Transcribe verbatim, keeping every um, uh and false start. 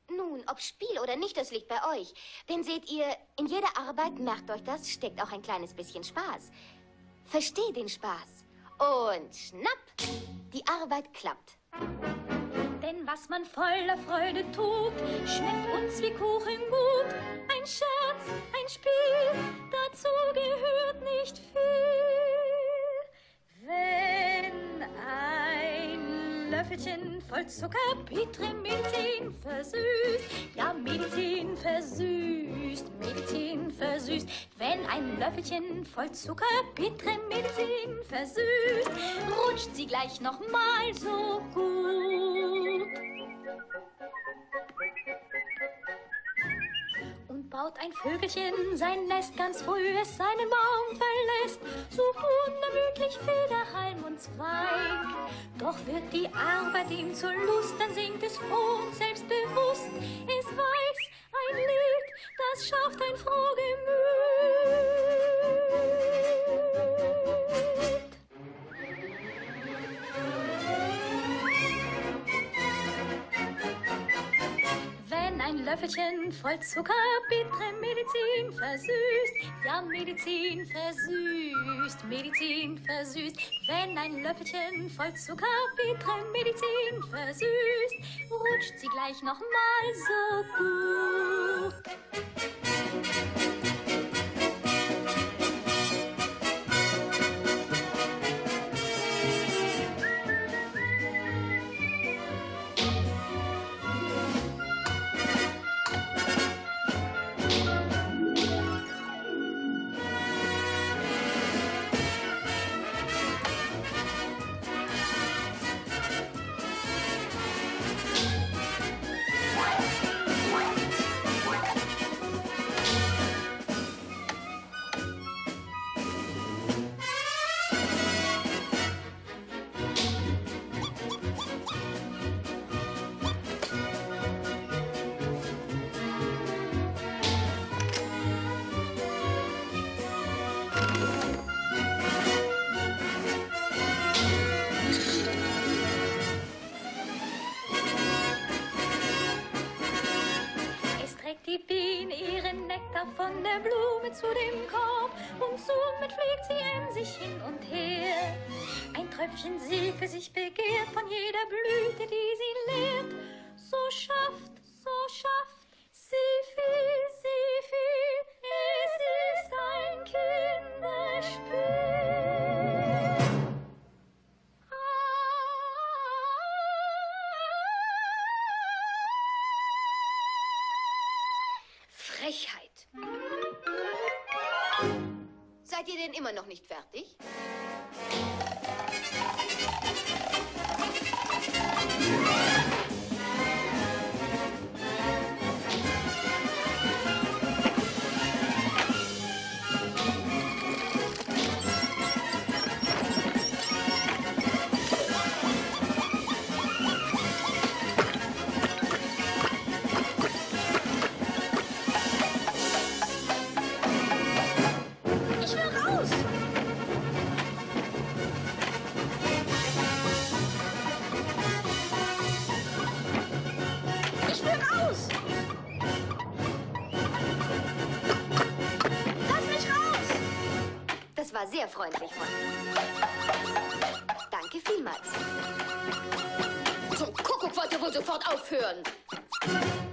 Nun, ob Spiel oder nicht, das liegt bei euch. Denn seht ihr, in jeder Arbeit, merkt euch das, steckt auch ein kleines bisschen Spaß. Versteht den Spaß. Und schnapp, die Arbeit klappt. Denn was man voller Freude tut, schmeckt uns wie Kuchen gut. Ein Scherz, ein Spiel, dazu gehört nicht viel. Wenn ein Löffelchen voll Zucker bittere Medizin versüßt, ja, Medizin versüßt, Medizin versüßt. Wenn ein Löffelchen voll Zucker bittere Medizin versüßt, rutscht sie gleich noch mal so gut. Und baut ein Vögelchen sein Nest ganz früh, es seinen Baum verlässt, sucht unermüdlich Feder, Halm und Zweig. Doch wird die Arbeit ihm zur Lust, dann singt es froh und selbstbewusst. Es weiß, ein Lied, das schafft ein froh Gemüt. Wenn ein Löffelchen voll Zucker bittere Medizin versüßt, ja, Medizin versüßt, Medizin versüßt. Wenn ein Löffelchen voll Zucker bittere Medizin versüßt, rutscht sie gleich noch mal so gut. Die Biene ihren Nektar von der Blume zu dem Korb und somit fliegt sie emsig hin und her. Ein Tröpfchen sie für sich begehrt von jeder Blüte, die sie lehrt. So schafft, so schafft sie viel, sie viel. Es ist ein Kinderspiel. Frechheit. Seid ihr denn immer noch nicht fertig? Das war sehr freundlich von Ihnen. Danke vielmals. Zum Kuckuck wollt ihr wohl sofort aufhören.